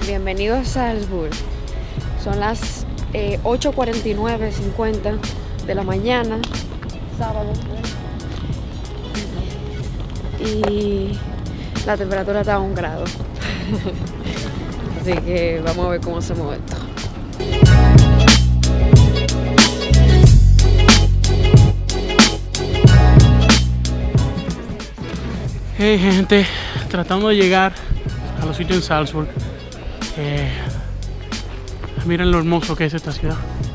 Bienvenidos a Salzburg. Son las 8:49, 50 de la mañana, sábado. Y la temperatura está a 1 grado. Así que vamos a ver cómo se mueve esto. Hey gente, tratando de llegar a los sitios en Salzburg. Miren lo hermoso que es esta ciudad.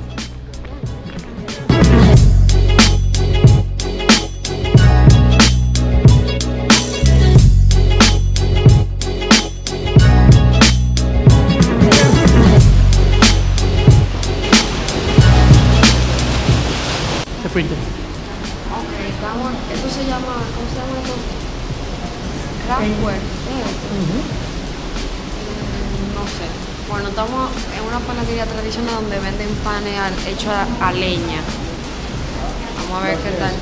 Te fuiste. Ok, estamos, eso se llama, ¿cómo se llama esto? Kraftwerk. No sé. Bueno, estamos en una panadería tradicional donde venden panes hechos a leña. Vamos a ver qué tal.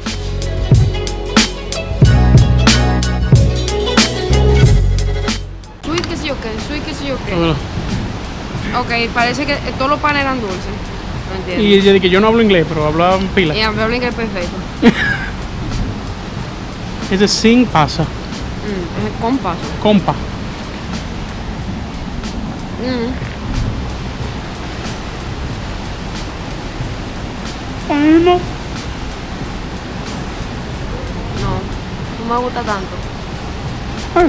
Sweet qué sé yo qué. Ok, parece que todos los panes eran dulces. No entiendo. Y de que yo no hablo inglés, pero hablaba pila. Y hablo inglés perfecto. Ese sin pasa. Es compa. Compa. Ay, no. No, no me gusta tanto. Ay.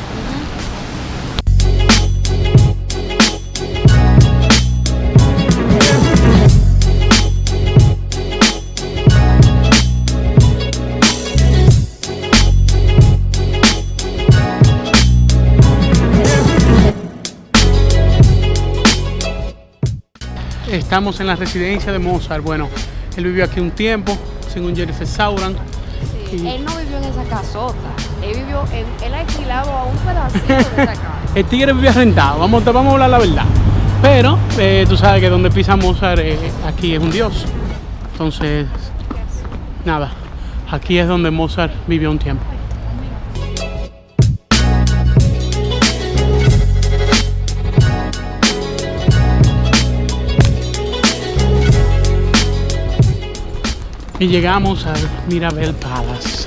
Estamos en la residencia de Mozart. Bueno, él vivió aquí un tiempo, según Jennifer Sauran. Sí, y él no vivió en esa casota. Él alquilaba a un pedacito de esa casa. El tigre vivía rentado, vamos a hablar la verdad. Pero tú sabes que donde pisa Mozart, aquí es un dios. Entonces, nada, aquí es donde Mozart vivió un tiempo. Y llegamos al Mirabel Palace.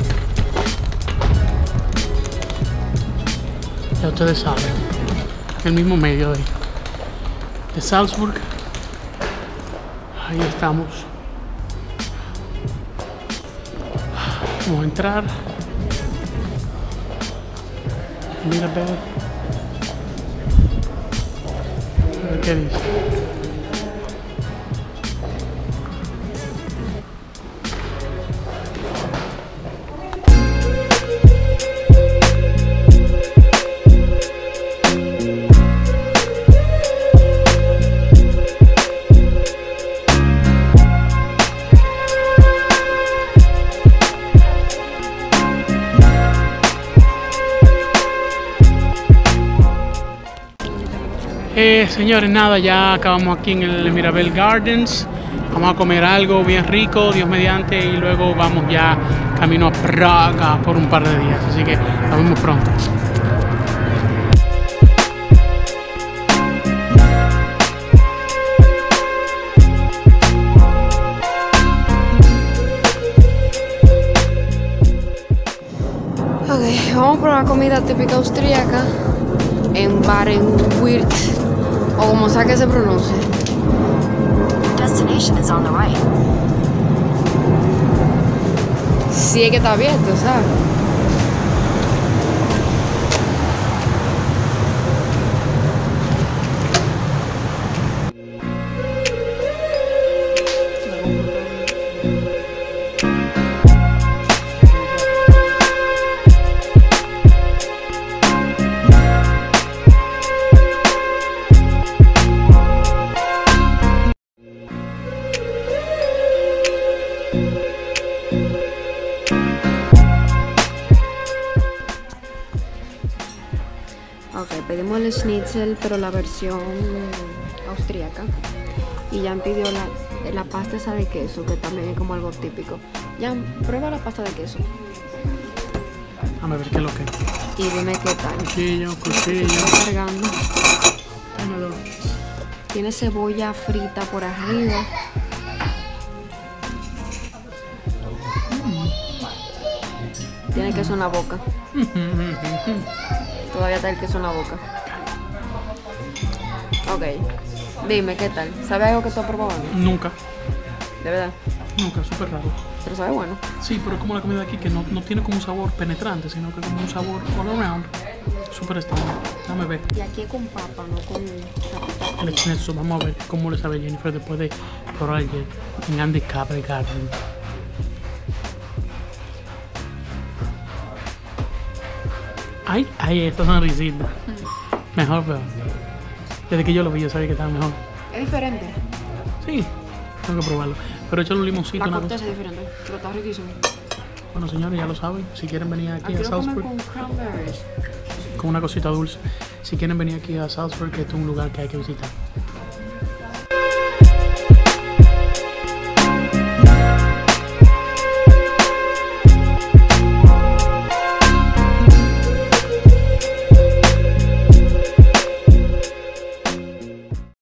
Ya ustedes saben, el mismo medio de Salzburg. Ahí estamos. Vamos a entrar. Mirabel. A ver qué dice. Señores, nada, ya acabamos aquí en el Mirabel Gardens. Vamos a comer algo bien rico, Dios mediante, y luego vamos ya camino a Praga por un par de días. Así que nos vemos pronto. Ok, vamos a probar comida típica austríaca en Baden-Württemberg, o como sea que se pronuncie. Destination is on the right. Sí, es que está abierto, ¿sabes? Ok, pedimos el schnitzel, pero la versión austríaca. Y Jan pidió la pasta esa de queso, que también es como algo típico. Jan, prueba la pasta de queso. Déjame ver qué es lo que es. Y dime qué tal. Cuchillo. Estoy cargando. Dámelo. Tiene cebolla frita por arriba. Tiene queso en la boca. Todavía está el queso en la boca. Ok. Dime, ¿qué tal? ¿Sabe algo que tú has probado? Nunca. De verdad. Nunca, súper raro. Pero sabe bueno. Sí, pero es como la comida de aquí que no tiene como un sabor penetrante, sino que como un sabor all around. Súper estándar. Déjame ver. Y aquí es con papa, no con tapita. El schnitzel, vamos a ver cómo le sabe Jennifer después de probar el en Andy Cabra Garden. Ay, esta sonrisita. Mejor, pero desde que yo lo vi, yo sabía que estaba mejor. Es diferente. Sí, tengo que probarlo. Pero échale un limoncito. La una corteza cosa. es diferente, pero está riquísimo. Bueno, señores, ya lo saben. Si quieren venir aquí Aquí a lo comen Southport con cranberries. con una cosita dulce. Si quieren venir aquí a Southport, que este es un lugar que hay que visitar.